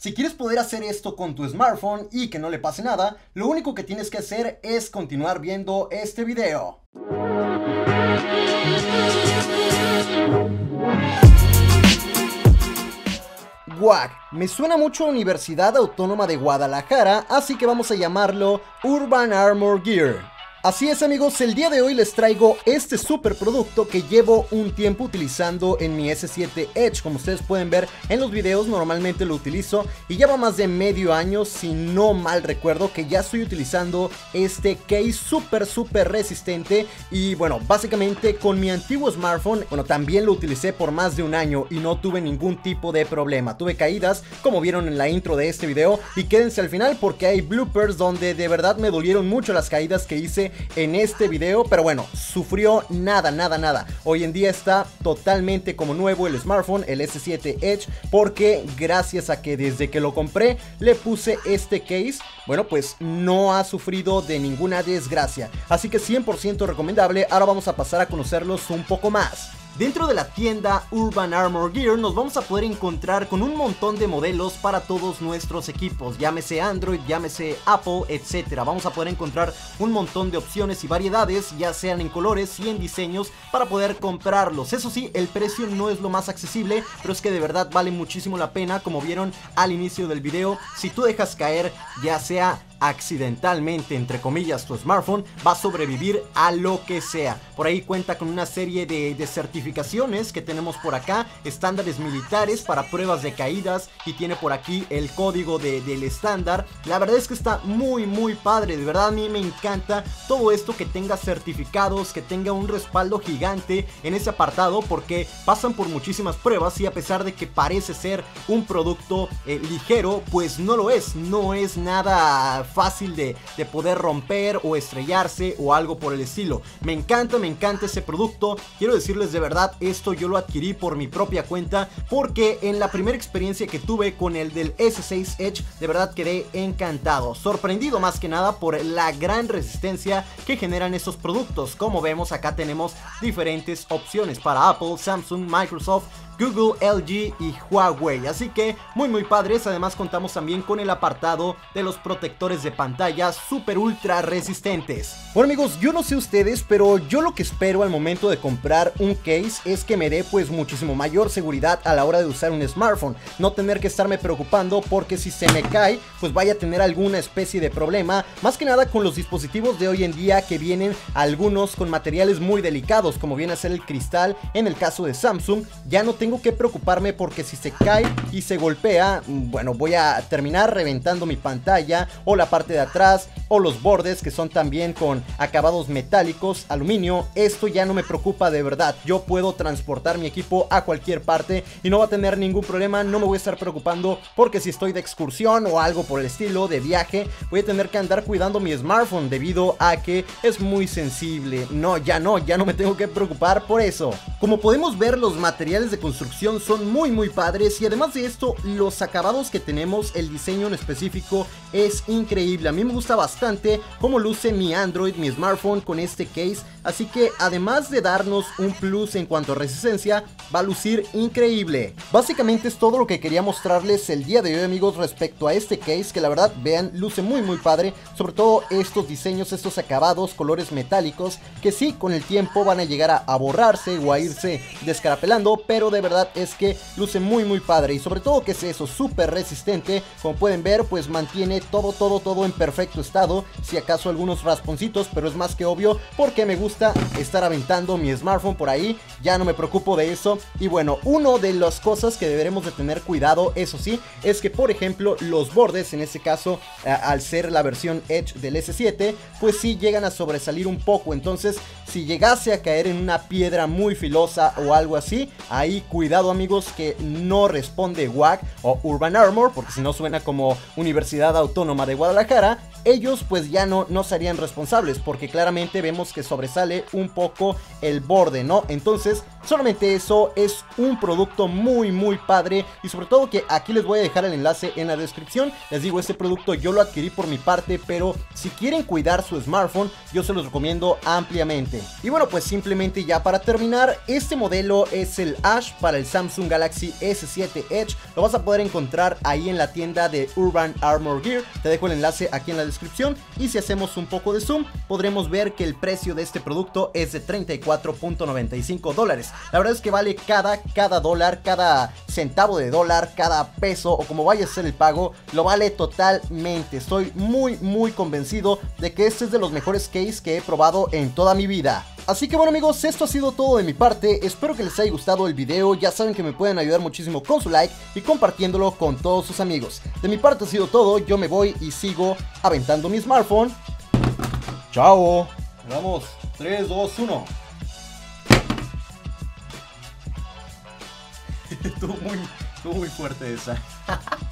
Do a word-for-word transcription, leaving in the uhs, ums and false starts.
Si quieres poder hacer esto con tu smartphone y que no le pase nada, lo único que tienes que hacer es continuar viendo este video. W A G, me suena mucho a Universidad Autónoma de Guadalajara, así que vamos a llamarlo Urban Armor Gear. Así es amigos, el día de hoy les traigo este super producto que llevo un tiempo utilizando en mi ese siete Edge. Como ustedes pueden ver en los videos, normalmente lo utilizo y lleva más de medio año, si no mal recuerdo, que ya estoy utilizando este case súper súper resistente. Y bueno, básicamente con mi antiguo smartphone, bueno, también lo utilicé por más de un año y no tuve ningún tipo de problema. Tuve caídas, como vieron en la intro de este video, y quédense al final porque hay bloopers donde de verdad me dolieron mucho las caídas que hice en este video, pero bueno, sufrió nada, nada, nada. Hoy en día está totalmente como nuevo el smartphone, el ese siete Edge, porque gracias a que desde que lo compré le puse este case, bueno, pues no ha sufrido de ninguna desgracia. Así que cien por ciento recomendable. Ahora vamos a pasar a conocerlos un poco más. Dentro de la tienda Urban Armor Gear nos vamos a poder encontrar con un montón de modelos para todos nuestros equipos, llámese Android, llámese Apple, etcétera. Vamos a poder encontrar un montón de opciones y variedades, ya sean en colores y en diseños, para poder comprarlos. Eso sí, el precio no es lo más accesible, pero es que de verdad vale muchísimo la pena. Como vieron al inicio del video, si tú dejas caer ya sea accidentalmente, entre comillas, tu smartphone, va a sobrevivir a lo que sea. Por ahí cuenta con una serie de, de certificaciones que tenemos por acá, estándares militares para pruebas de caídas, y tiene por aquí el código de, del estándar. La verdad es que está muy muy padre, de verdad a mí me encanta todo esto, que tenga certificados, que tenga un respaldo gigante en ese apartado, porque pasan por muchísimas pruebas y a pesar de que parece ser un producto eh, ligero, pues no lo es, no es nada fácil de, de poder romper o estrellarse o algo por el estilo. Me encanta, me encanta ese producto. Quiero decirles de verdad, esto yo lo adquirí por mi propia cuenta, porque en la primera experiencia que tuve con el del ese seis Edge, de verdad quedé encantado, sorprendido más que nada por la gran resistencia que generan estos productos. Como vemos, acá tenemos diferentes opciones para Apple, Samsung, Microsoft, Google, L G y Huawei, así que muy muy padres. Además contamos también con el apartado de los protectores de pantalla super ultra resistentes. Bueno amigos, yo no sé ustedes, pero yo lo que espero al momento de comprar un case es que me dé pues muchísimo mayor seguridad a la hora de usar un smartphone, no tener que estarme preocupando porque si se me cae pues vaya a tener alguna especie de problema, más que nada con los dispositivos de hoy en día, que vienen algunos con materiales muy delicados, como viene a ser el cristal. En el caso de Samsung ya no tengo Tengo que preocuparme porque si se cae y se golpea, bueno, voy a terminar reventando mi pantalla o la parte de atrás o los bordes, que son también con acabados metálicos, aluminio. Esto ya no me preocupa, de verdad. Yo puedo transportar mi equipo a cualquier parte y no va a tener ningún problema. No me voy a estar preocupando porque si estoy de excursión o algo por el estilo, de viaje, voy a tener que andar cuidando mi smartphone debido a que es muy sensible. No, ya no, ya no me tengo que preocupar por eso. Como podemos ver, los materiales de construcción son muy muy padres, y además de esto, los acabados que tenemos, el diseño en específico es increíble. A mí me gusta bastante cómo luce mi Android, mi smartphone con este case, así que además de darnos un plus en cuanto a resistencia, va a lucir increíble. Básicamente es todo lo que quería mostrarles el día de hoy amigos respecto a este case, que la verdad, vean, luce muy muy padre, sobre todo estos diseños, estos acabados, colores metálicos, que sí, con el tiempo van a llegar a, a borrarse o a irse descarapelando, pero de verdad es que luce muy muy padre, y sobre todo que es eso, súper resistente. Como pueden ver, pues mantiene todo todo todo en perfecto estado, si acaso algunos rasponcitos, pero es más que obvio porque me gusta estar aventando mi smartphone por ahí, ya no me preocupo de eso. Y bueno, una de las cosas que deberemos de tener cuidado, eso sí, es que por ejemplo los bordes, en este caso a, al ser la versión Edge del ese siete, pues sí llegan a sobresalir un poco. Entonces si llegase a caer en una piedra muy filosa o algo así, ahí cuidado amigos, que no responde W A G o Urban Armor, porque si no suena como Universidad Autónoma de Guadalajara. Ellos pues ya no, no serían responsables, porque claramente vemos que sobresale un poco el borde, ¿no? Entonces Solamente eso, es un producto muy muy padre y sobre todo que aquí les voy a dejar el enlace en la descripción. Les digo, este producto yo lo adquirí por mi parte, pero si quieren cuidar su smartphone, yo se los recomiendo ampliamente. Y bueno, pues simplemente ya para terminar, este modelo es el Ash para el Samsung Galaxy S siete Edge. Lo vas a poder encontrar ahí en la tienda de Urban Armor Gear. Te dejo el enlace aquí en la descripción. Y si hacemos un poco de zoom, podremos ver que el precio de este producto es de treinta y cuatro punto noventa y cinco dólares. La verdad es que vale cada, cada dólar, cada centavo de dólar, cada peso o como vaya a ser el pago, lo vale totalmente. Estoy muy muy convencido de que este es de los mejores case que he probado en toda mi vida. Así que bueno amigos, esto ha sido todo de mi parte. Espero que les haya gustado el video. Ya saben que me pueden ayudar muchísimo con su like y compartiéndolo con todos sus amigos. De mi parte ha sido todo, yo me voy y sigo aventando mi smartphone. Chao. Vamos, tres, dos, uno. Estuvo muy, estuvo muy fuerte esa.